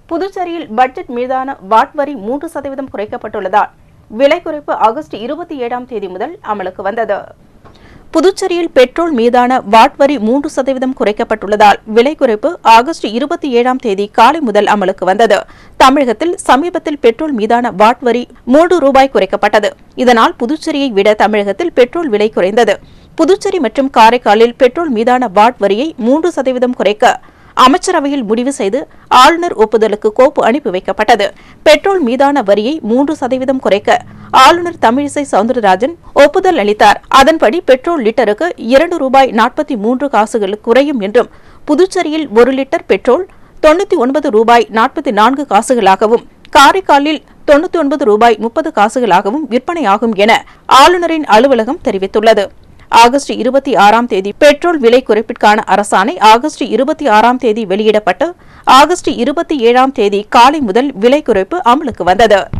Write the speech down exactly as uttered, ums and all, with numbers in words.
புதுச்சேரியில் பட்ஜெட் மீதான வாட் வரி மூன்று சதவீதம் குறைக்கப்பட்டுள்ளதால் விலை குறைப்பு ஆகஸ்ட் இருபத்தி ஏழாம் தேதி முதல் அமலுக்கு வந்தது. புதுச்சேரியில் பெட்ரோல் மீதான வாட் வரி மூன்று சதவீதம் குறைக்கப்பட்டுள்ளதால் விலை குறைப்பு ஆகஸ்ட் இருபத்தி ஏழாம் தேதி காலை முதல் அமலுக்கு வந்தது. தமிழகத்தில் சமீபத்தில் பெட்ரோல் மீதான வாட் வரி மூன்று ரூபாய் குறைக்கப்பட்டது. இதனால் புதுச்சேரியை விட தமிழகத்தில் பெட்ரோல் விலை குறைந்தது. புதுச்சேரி மற்றும் காரைக்காலில் பெட்ரோல் மீதான வாட் வரியை மூன்று சதவீதம் குறைக்க அமைச்சரவையில் முடிவு செய்து ஆளுநர் ஒப்புதலுக்கு கோப்பு அனுப்பி வைக்கப்பட்டது. பெட்ரோல் மீதான வரியை மூன்று சதவீதம் குறைக்க ஆளுநர் தமிழிசை சவுந்தரராஜன் ஒப்புதல் அளித்தார். அதன்படி பெட்ரோல் லிட்டருக்கு இரண்டு ரூபாய் நாற்பத்தி மூன்று காசுகள் குறையும் என்றும், புதுச்சேரியில் ஒரு லிட்டர் பெட்ரோல் தொன்னூத்தி ஒன்பது ரூபாய் நாற்பத்தி நான்கு காசுகளாகவும், காரைக்காலில் தொன்னூத்தி ஒன்பது ரூபாய் முப்பது காசுகளாகவும் விற்பனையாகும் என ஆளுநரின் அலுவலகம் தெரிவித்துள்ளது. ஆகஸ்ட் இருபத்தி ஆறாம் தேதி பெட்ரோல் விலை குறைப்பிற்கான அரசாணை ஆகஸ்ட் இருபத்தி ஆறாம் தேதி வெளியிடப்பட்டு ஆகஸ்ட் இருபத்தி ஏழாம் தேதி காலை முதல் விலை குறைப்பு அமலுக்கு வந்தது.